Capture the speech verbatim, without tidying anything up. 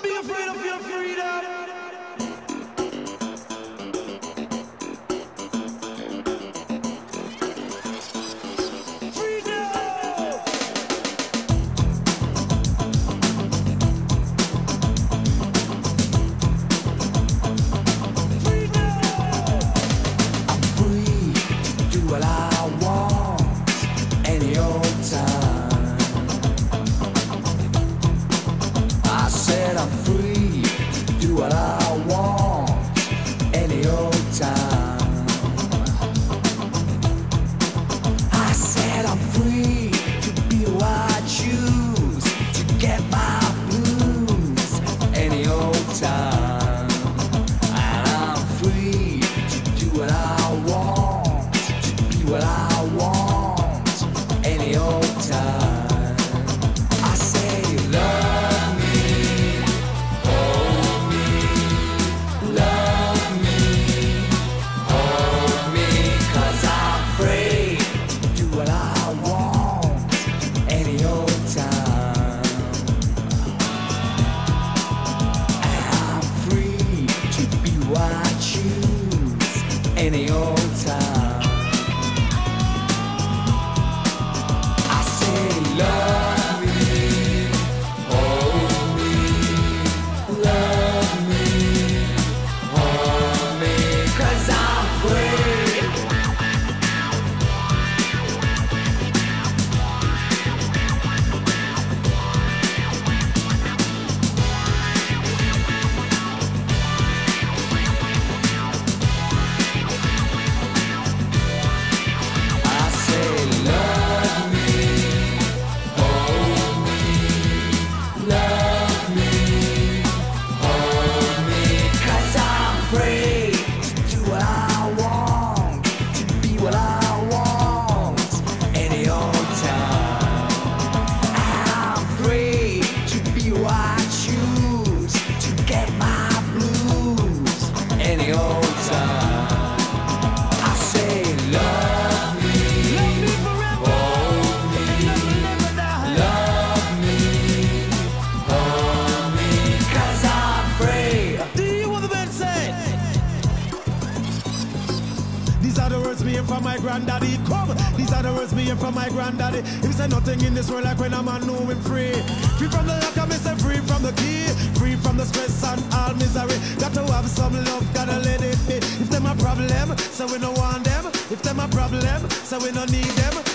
be afraid of your freedom. Any old time. I say love me, hold me, love me, hold me, 'cause I'm free. These are the words me and from my granddaddy. Come, these are the words me and from my granddaddy. He said nothing in this world like when a man know him free. Free from the lock, I say free from the key. Free from the stress and all misery. Got to have some love, gotta let it be. If them a problem, so we don't want them. If them a problem, so we don't need them.